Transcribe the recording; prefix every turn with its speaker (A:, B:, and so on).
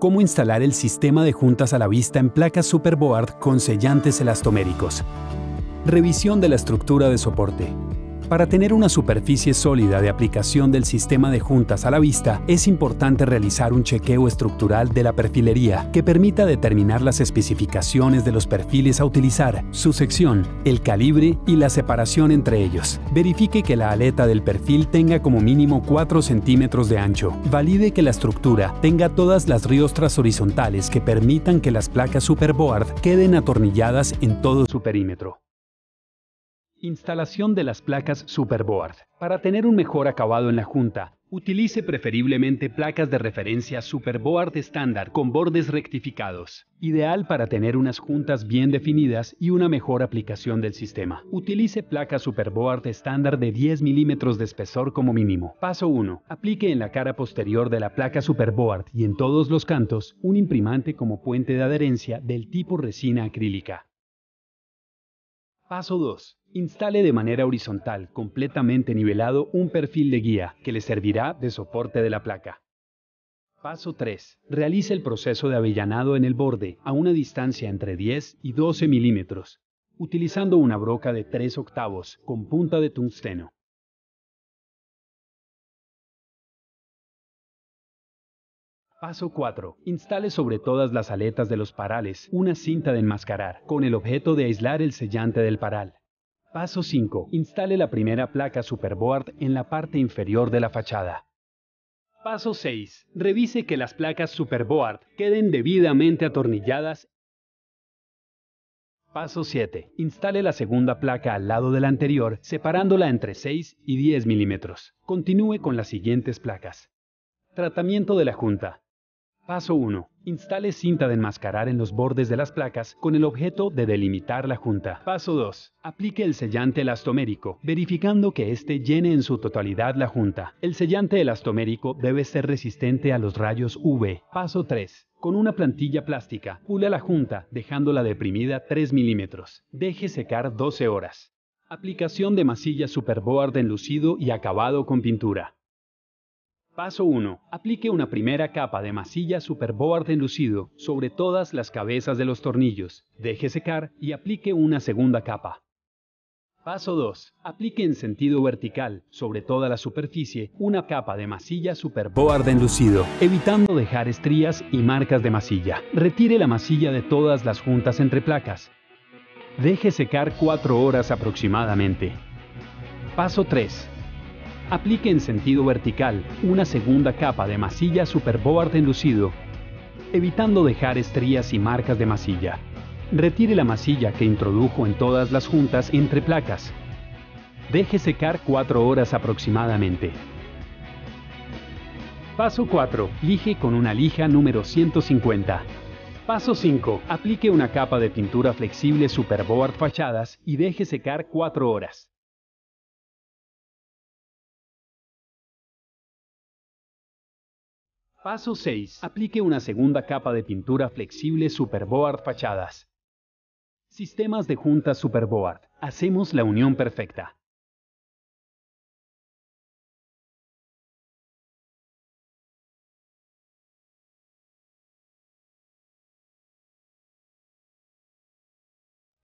A: cómo instalar el sistema de juntas a la vista en placas Superboard con sellantes elastoméricos. Revisión de la estructura de soporte. Para tener una superficie sólida de aplicación del sistema de juntas a la vista, es importante realizar un chequeo estructural de la perfilería que permita determinar las especificaciones de los perfiles a utilizar, su sección, el calibre y la separación entre ellos. Verifique que la aleta del perfil tenga como mínimo 4 centímetros de ancho. Valide que la estructura tenga todas las riostras horizontales que permitan que las placas Superboard queden atornilladas en todo su perímetro. Instalación de las placas Superboard. Para tener un mejor acabado en la junta, utilice preferiblemente placas de referencia Superboard estándar con bordes rectificados. Ideal para tener unas juntas bien definidas y una mejor aplicación del sistema. Utilice placas Superboard estándar de 10 milímetros de espesor como mínimo. Paso 1. Aplique en la cara posterior de la placa Superboard y en todos los cantos un imprimante como puente de adherencia del tipo resina acrílica. Paso 2. Instale de manera horizontal, completamente nivelado, un perfil de guía que le servirá de soporte de la placa. Paso 3. Realice el proceso de avellanado en el borde a una distancia entre 10 y 12 milímetros, utilizando una broca de 3/8 con punta de tungsteno. Paso 4. Instale sobre todas las aletas de los parales una cinta de enmascarar, con el objeto de aislar el sellante del paral. Paso 5. Instale la primera placa Superboard en la parte inferior de la fachada. Paso 6. Revise que las placas Superboard queden debidamente atornilladas. Paso 7. Instale la segunda placa al lado de la anterior, separándola entre 6 y 10 milímetros. Continúe con las siguientes placas. Tratamiento de la junta. Paso 1. Instale cinta de enmascarar en los bordes de las placas con el objeto de delimitar la junta. Paso 2. Aplique el sellante elastomérico, verificando que éste llene en su totalidad la junta. El sellante elastomérico debe ser resistente a los rayos UV. Paso 3. Con una plantilla plástica, pule la junta, dejándola deprimida 3 milímetros. Deje secar 12 horas. Aplicación de masilla Superboard enlucido y acabado con pintura. Paso 1. Aplique una primera capa de masilla Superboard enlucido sobre todas las cabezas de los tornillos. Deje secar y aplique una segunda capa. Paso 2. Aplique en sentido vertical sobre toda la superficie una capa de masilla Superboard enlucido, evitando dejar estrías y marcas de masilla. Retire la masilla de todas las juntas entre placas. Deje secar 4 horas aproximadamente. Paso 3. Aplique en sentido vertical una segunda capa de masilla Superboard enlucido, evitando dejar estrías y marcas de masilla. Retire la masilla que introdujo en todas las juntas entre placas. Deje secar 4 horas aproximadamente. Paso 4. Lije con una lija número 150. Paso 5. Aplique una capa de pintura flexible Superboard fachadas y deje secar 4 horas. Paso 6. Aplique una segunda capa de pintura flexible Superboard fachadas. Sistemas de juntas Superboard. Hacemos la unión perfecta.